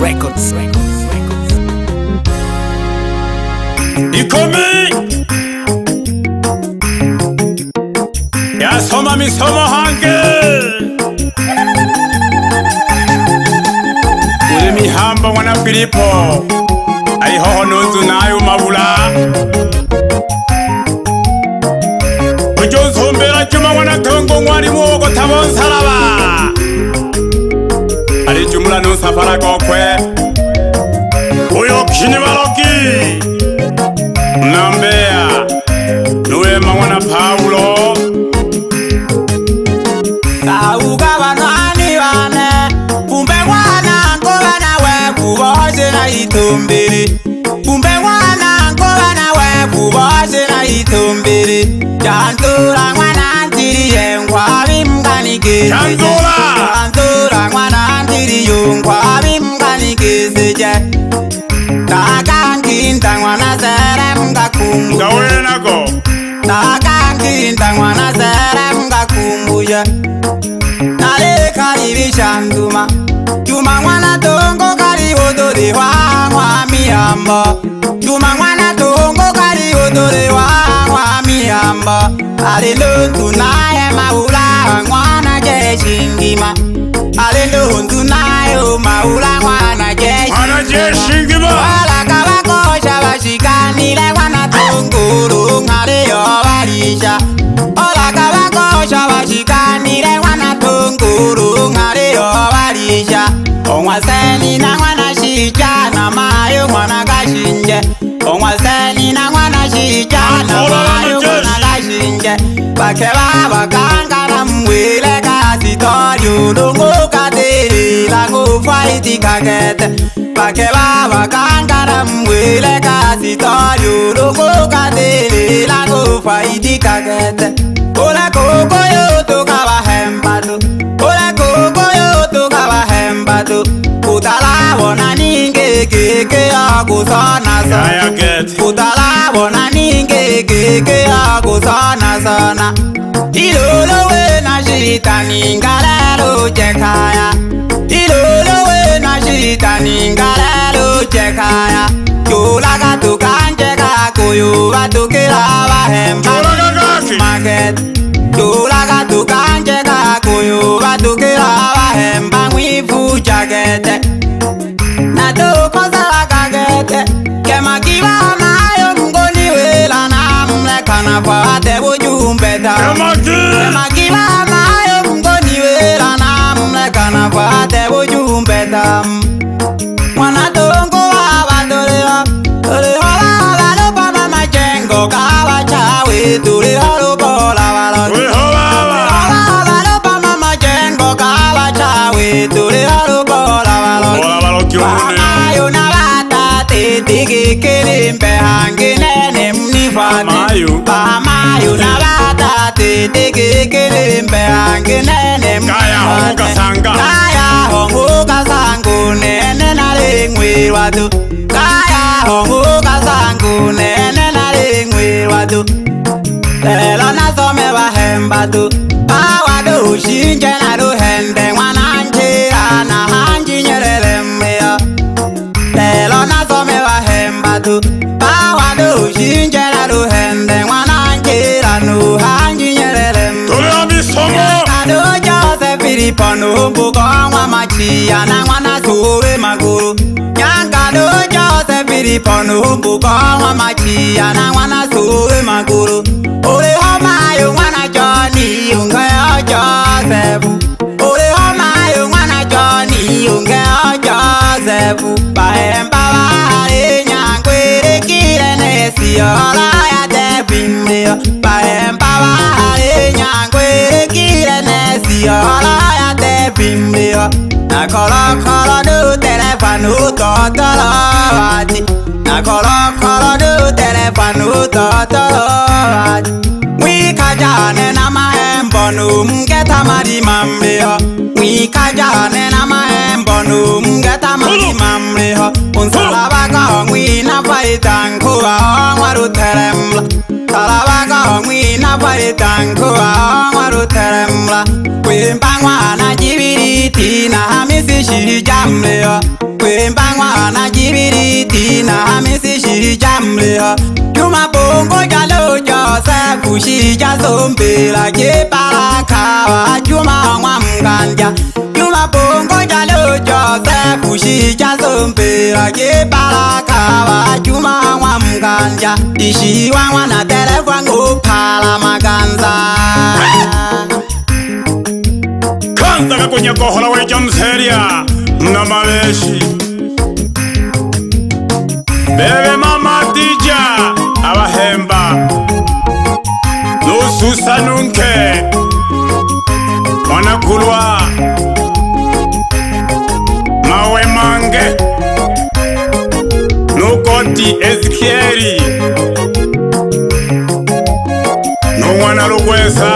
Records. 이코미 야 소마미 소모 한글 우리미 한번 와나 피리포 아이 호호노즈 나요 마불라 우존 손베라 주마 와나 통공와리 모고 타본 살아봐 아리 주물라 눈 사파라 고괴 오요 키니마로키 Nambea Nuwe mwana Paulo Kauga banani bane Kumbe wana ngobana we kubose na itumbiri Kumbe wana ngobana we kubose na itumbiri Chantura mwana ntiri yenkwa bimgani kese Chantura mwana ntiri yenkwa bimgani kese Takankinta mwana serem gakumbu Gawenako Takankinta mwana serem gakumbuye Nale karibi shanduma Juma mwana tongo kari odore wa miyamba Juma mwana tongo kari odore wa miyamba Ale ntunaye maula mwana jeshingima Ale ntunaye maula mwana jeshingima Wala kabakosha bashikanile wana tongoro ngare yo barisha Ola kabakosha bashikanile wana tongoro ngare yo barisha Onwaseni na mwana shija na mayo mwana gashinje Onwaseni na mwana shija na mayo mwana gashinje Bakeba bakangara mwile kasitorio Longo kadiri lango faiti kagete Bakeba bakangara mwile kasitorio Longo kadiri lango faiti kagete Ola koko yoto kaba hembado Ola koko yoto kaba hembado Utala wana ninge keke agusana sana Utala wana ninge keke agusana sana Ilolo we na shita ningalelo jekaya Ilolo we na shita ningalelo jekaya Yola gato kanjeka koyo batukira bahemba market Yola gato kanjeka koyo batukira bahemba mwifu jagete Nato kosa kagete Kema kiba mayo mgoni wela na mlekana fate bujumbeta Kema kiba mayo mgoni wela na mlekana fate bujumbeta Mwana tongo wabandolewa Tolewa wabalopa mama chengo kawa chawe Tolewa lupola waloki Wabalopa mama chengo kawa chawe Tolewa lupola waloki Wamayo na bata titiki kilimpe hangi nene mnifati Wamayo na bata titiki kilimpe hangi nene mnifati Kaya hongu kasangu nene nari ngwir watu Kaya hongu kasangu nene nari ngwir watu Lelo nasome bahembatu Awadu shinje nadu hende Wananjira na hanji nyerere mbea Lelo nasome bahembatu Awadu shinje nadu hende Wananjira nu hanji nyerere mbea Kado jose filipono Mbuko wa machia na wana suwe maguru Yankado jose filipono Mbuko wa machia na wana suwe maguru Ole homayo wana Johnny Ungeo Joseph Ole homayo wana Johnny Ungeo Joseph Bahemba bahari nyankwere kire nesi Ola ya tepimeo Bahemba bahari nyankwere kire nesi Ola ya tepimeo Na kolo kolo du telefonu totolo wati Na kolo kolo du telefonu totolo wati Wika jane na mahembo numgeta madi mambeo Wika jane na mahembo numgeta madi mambeo Unsalaba ka wina faitanku wa waru teremla Salaba ka wina faitanku wa waru teremla Kwemba wana jibiriti na hamisi shiri jamleo Kwemba Wina Hamisi Shija Mleha Juma Bongo Jalo Joseph Shija Sompela Jeparakawa Juma Mwamganja Juma Bongo Jalo Joseph Shija Sompela Jeparakawa Juma Mwamganja Ishi Wana Telefwango Pala Maganza Kanza kakunya kohola weja mseria na mabeshi Bebe mama dija abahemba Nususa nunke Wanakulwa Mawe mange Nukoti Ezekieli Nungwana lugwesa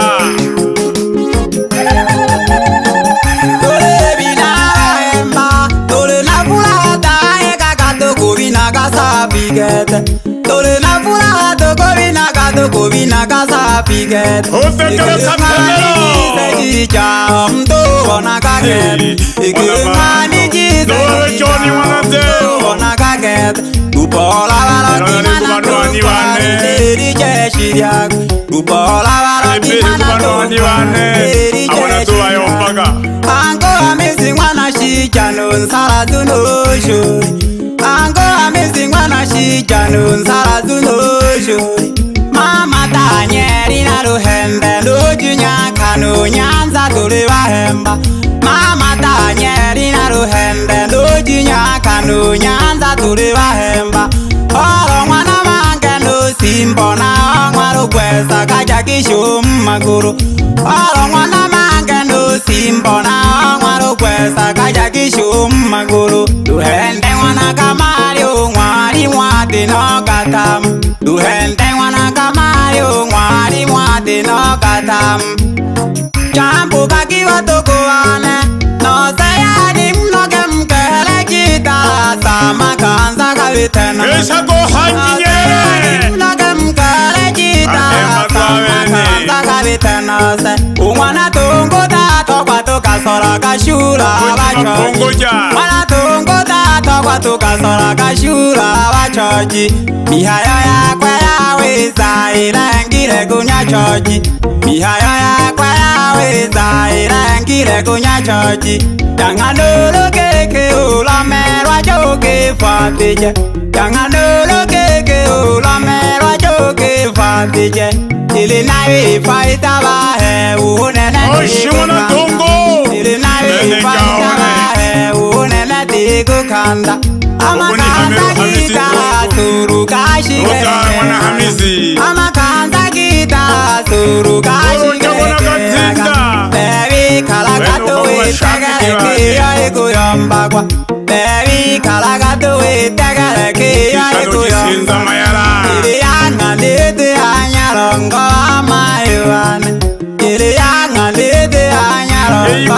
Tole na fula to kovina gato kovina casa piget. Ofekele kapelo. Sejicha mto ona kaget. Ikemani jize. Dole Johnny wanate. Ona kaget. Upola wala timana tuwane. Eri jeshiyak. Upola wala timana tuwane. Awana tuwa yompaga. Ango amazing wana shichano nsala tunoshuri. Ango amazing wana shijano nsala tunoshuri. Mama tanyeri na ruhembe Lujunya kanu nyanza tuliwa hemba. Mama tanyeri na ruhembe Lujunya kanu nyanza tuliwa hemba. Oro mwana mange no simbo na ongwaru kwesa kajakishu maguru. Oro mwana mange no simbo na ongwaru kwesa kajakishu maguru. Duhende wana kamario ngwari mwati no katam. Duhende wana kamario ngwari mwati no katam. Champu kakiwa tukuwane no sayani mnoge mkele kita. Sama kanza kavitena Esha go hanyiye mnoge mkele kita. Sama kanza kavitena se Umwana tungu tato kwa tukasora kashura wachoji. Mwana tungu tato kwa tukasora kashura wachoji. Mihayo yakwe yaweza ilengire kunya choji. Mihayo yakwe yaweza ilengire kunya choji. Yanganolo keke ulamerwa joke fatije. Yanganolo keke ulamerwa joke fatije. Ili nawe faita bahe unene Oshimona tongo Ili nawe faita bahe unene tiku kanda. Amakanda kita suru kashi genge. Amakanda kita suru kashi genge. Baby kalagato itegere kiyo ikuyombagwa. Baby kalagato itegere kiyo ikuyombagwa. Ili yana lete anyarongo amayuane. Ili yana lete anyarongo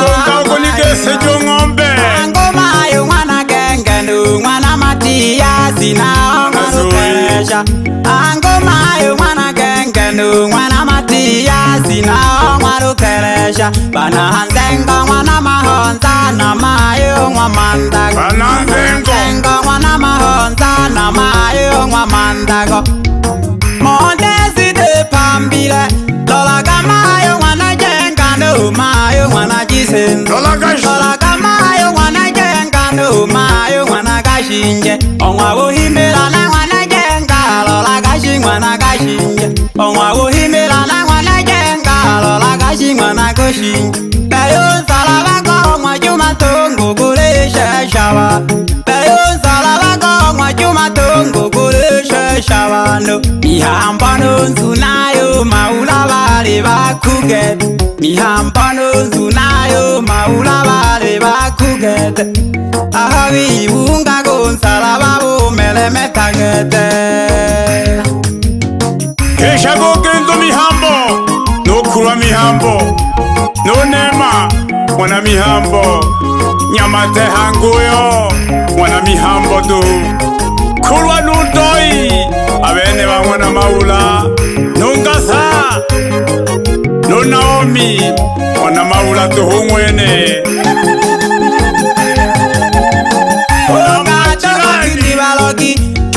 amayuane. Ango mayu mwana gengenu mwana Matiyasi na ongarukesha. Ango mayu mwana gengenu mwana Matiyasi na ongarukesha. Bana hanzengo mwana mahonza na mayu mwamandago. Bana hanzengo mwana mahonza na mayu mwamandago. Mondesi de pambile Lola kamayo mwana jengano mayo mwana jisen. Lola kamayo mwana jengano mayo mwana gashinje. Onwa wuhimila na mwana jenga Lola gashi mwana gashinje. Onwa wuhimila na mwana jenga Lola gashi mwana gashinje. Peyo salaba ko mwa juma tongo kulishe shawa. Peyo salaba ko mwa juma tongo kulishe shawa no. Mihambano nzunayo maula bale bakugete. Mihambano nzunayo maula bale bakugete. Ahabi bunga gonzala babu mele metagete. Kesha go gendo mihambo No kurwa mihambo No nema Mwana mihambo Nyamate hanguyo Mwana mihambo du Kurwa nundoi Abene ba mwana maula Nungasa No Naomi Mwana maula tuhumwene Oga chakakiti baloki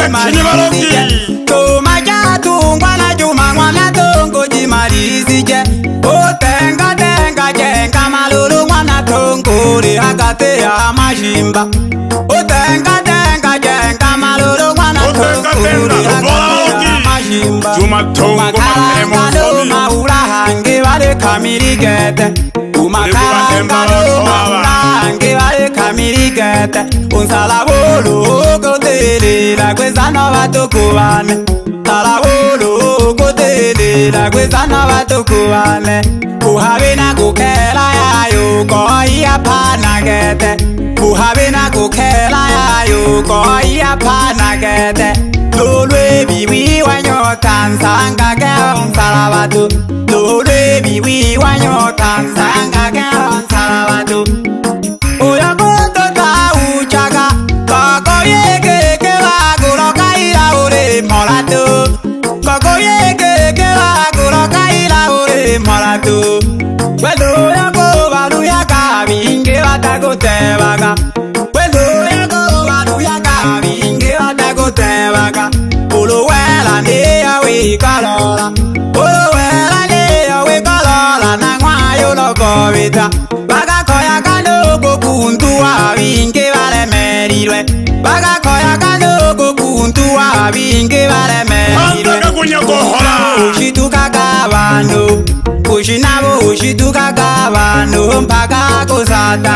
jimarisije Tuma jatungwa na juma mwana tongo jimarisije Otenga tenga jenga malulu mwana tongo Ri hakate ya mashimba Otenga tenga jenga malulu mwana tongo Ri hakate ya mashimba Umakarangano maurahange vale kamirigete Umakarangano maurahange vale kamirigete Unsalabolo kotele la kwezana batokubane Salabolo kotele la kwezana batokubane Uhabina kukela yayo koi apana gete Uhabina kukela yayo koi apana gete Lolwe biwi wanyo tansanga keon salabatu Lolwe biwi wanyo tansanga keon salabatu Oya koto ta uchaga Koko yeke ke wagulo kaila ure molatu Koko yeke ke wagulo kaila ure molatu Welo ya ko walu ya kabinge watako tewaga Welo ya ko walu ya kabinge watako tewaga Uluwela ne ya we kalola Uluwela ne ya we kalola Nangwa yulo kovita Baga koya kano kukuntu wa vinge vale merirwe Baga koya kano kukuntu wa vinge vale merirwe Ushituka kabano Ushinabo ushituka kabano Mpaka kusata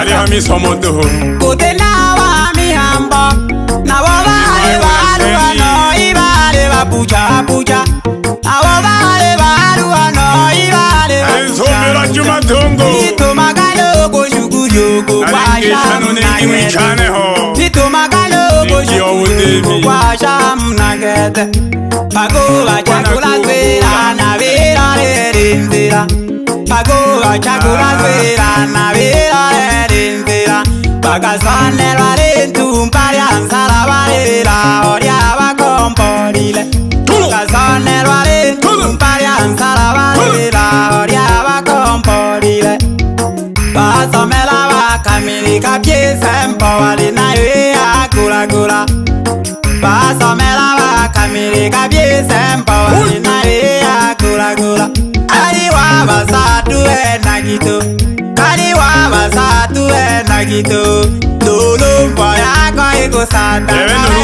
Kutenawa mihambo Nawo vale valuwa no Ibale vapucha pucha Nawo vale valuwa no Ibale vapucha Ituma kano kushukuyoko Kwa shamu nagete Ituma kano kushukuyoko Kwa shamu nagete Pagoa chakula zvera na vera rerenzera Pagoa chakula zvera na vera rerenzera Pakazvanerwa rentumpa ryansara varera Orya vakomborile Pakazvanerwa rentumpa ryansara varera Orya vakomborile Vasomela vakamirika pyesempo Varinayo yakura Vasomela vakamirika pyesempo Varinayo yakura Kariwa vasatu enagito Kariwa vasatu enagito Lulumpo yako ikusata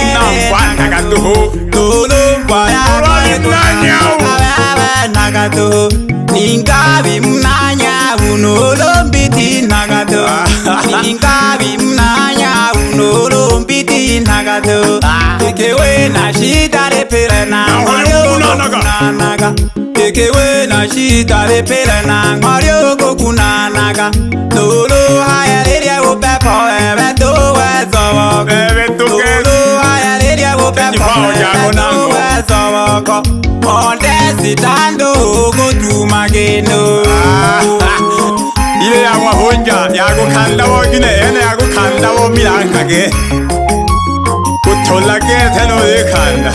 Lulumpo yako ikusata nagato Ningabi mnanya unolombiti nagato Ningabi mnanya unolombiti nagato Ekewe na shita repere na kunanaga Ekewe na shita repere na kunanaga Lolo haya liria upepo ebeto wezowoko Lolo haya liria upepo ebeto wezowoko Onde sitando kutumageno Ile ya wahonja yago kanda wo gine ene yago kanda wo milangage Kutola ke teno de kanda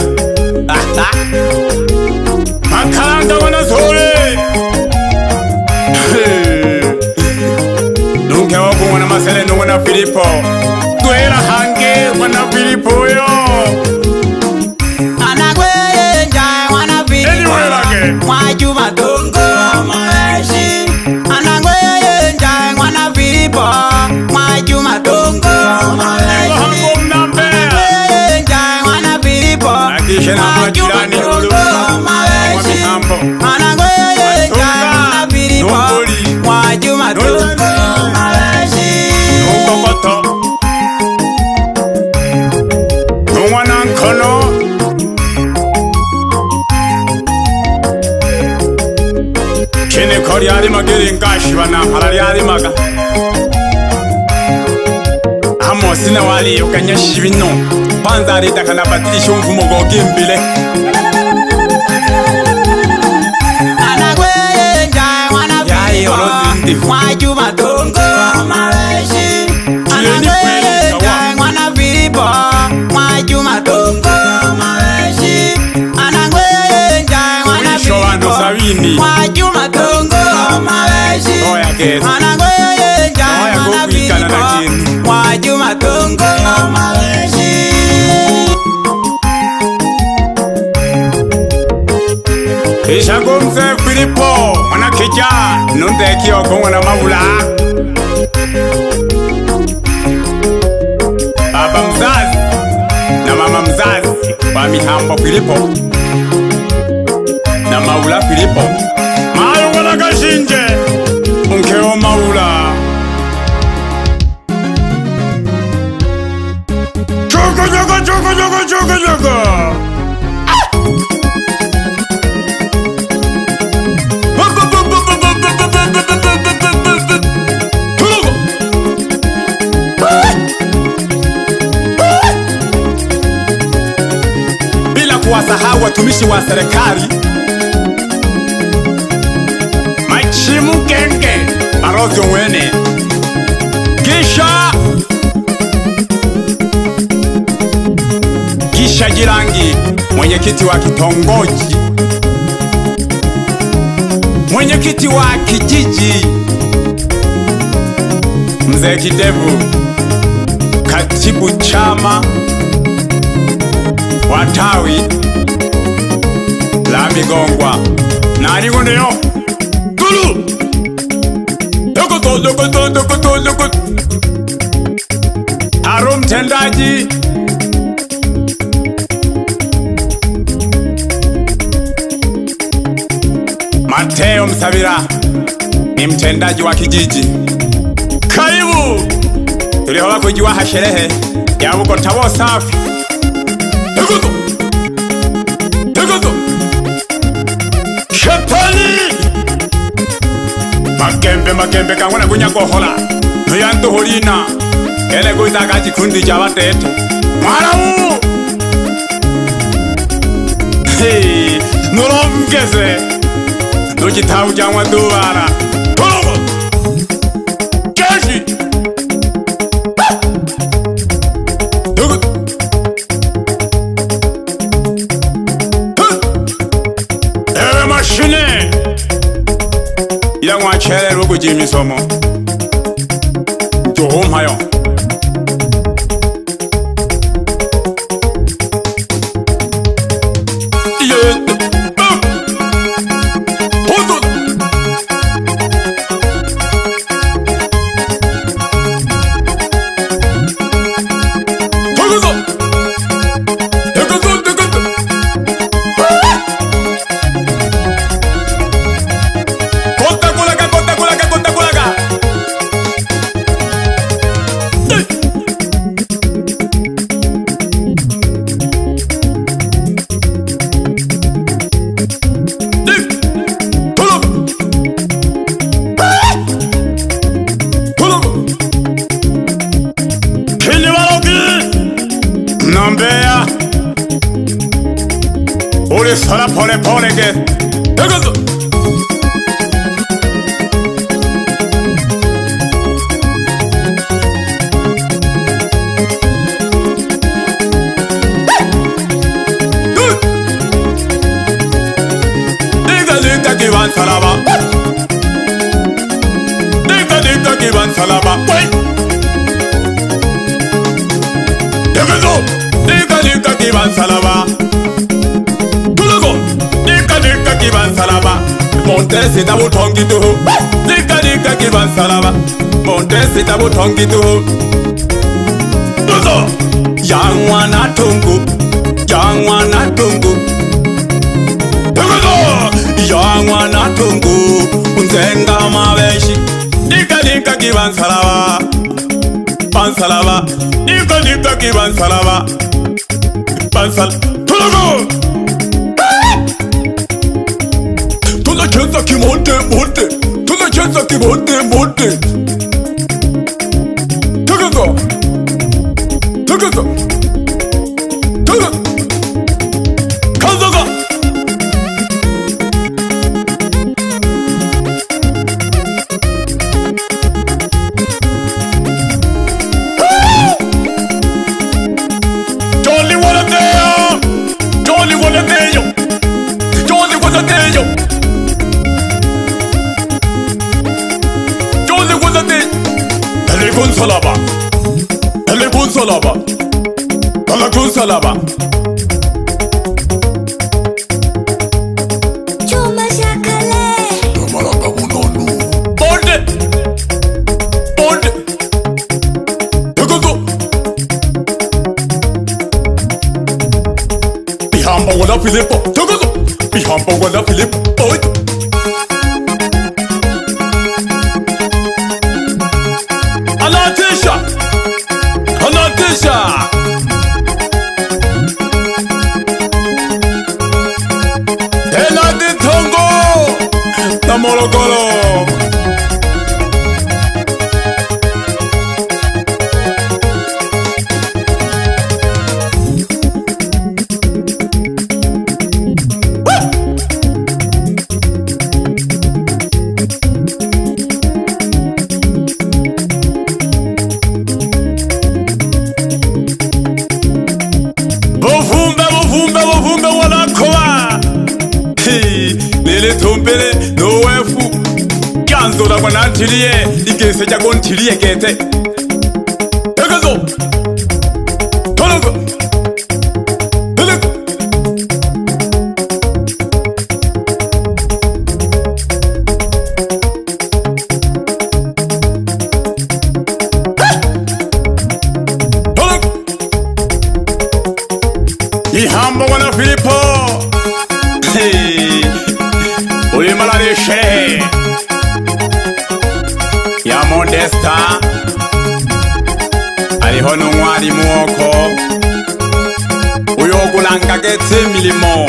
Makalanga wana sore Nunca wako wana masele no wana Filipo Tuela hange wana Filipo yo Mwajuma tongo maweshi Anangweye njai mwana Filipo Mwajuma tongo maweshi Anangweye njai mwana Filipo Mwajuma tongo maweshi Anangweye njai mwana Filipo Mwajuma tongo maweshi Mwana nkono Kene kori ari magere ngashi bana harari ari maga Amo sina wali ukanya shibino Banzari takana batilisha mvumo gogimbile Anagweye njai mwana Filipo Mwajuma tongo maweshi Anagweye njai mwana Filipo Mwajuma tongo maweshi Anagweye njai mwana Filipo Mwajuma tongo maweshi Anagweye njai mwana Filipo Mwajuma tongo maweshi Ishagumze Filipo mwana kija nunde kioko na mabula. Baba mzazi na mama mzazi wa Mihambo Filipo na Maula Filipo mayo wana gashinje unkeo Maula. Chogo bila kuwasahau watumishi wa serikali, Machimu Genge, Barozi Wene, Kisha Jirangi, mwenyekiti wa kitongoji, mwenyekiti wa kijiji, Mzee Kidevu, katibu chama watawi la Migongwa na aligondeyo Tulu Doko Haru mtendaji Mateo Msabira ni mtendaji wa kijiji. Karibu tulihola kujua hasherehe ya uko tabo safi. Tegoto Shetani Makembe kangwana kunyakohola Nuyanto holina Kene kuitaka chikundi java tete Mwaramu Hey Nuromgeze Nujitawu jangwa duwara Tologo Keshi Mashine ila mwachere rugu jimi somo Johom hayo Nambea Uri sara pole ke Tegoto Diga kiban salaba Diga kiban salaba Tegoto Diga kiban salaba Tulugo Diga kiban salaba Montesi tabu tongi tuho Diga kiban salaba Montesi tabu tongi tuho Tuzo Yangwa na tungu Tuzo Yangwa na tungu Unzenga maweshi Diga kiban salaba Bansalaba Diga kiban salaba Bansal Tulugo Tunachenza kimonte Tunachenza kimonte Tegoto Kanzoga Jolly Salaba Filipo, togozo. Ihambo wana Filipo, oi. Anatisha. Eladi Tongo na Morogoro. Bovumbe wanakoa. Lele tombele no wefu. Kanzo la kwanantilie ikese cha kontilie kete. Egazo. Tolongo. Lele. Ihambo wana Filipo. Uli malarishe ya Modesta aliho n'umwari mwoko uyogulanga getse milimo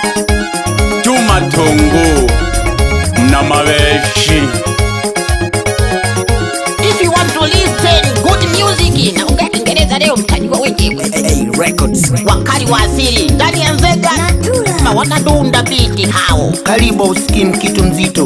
Jumatongo na mabeshi. If you want to listen good music na unga Kiingereza leo mtajua wenyewe. Records Wakali wa asili ndani ya Nzega na wanadunda biti hao. karibu usikie kitu mzito.